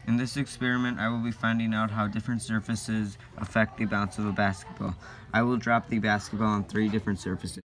In this experiment, I will be finding out how different surfaces affect the bounce of a basketball. I will drop the basketball on 3 different surfaces.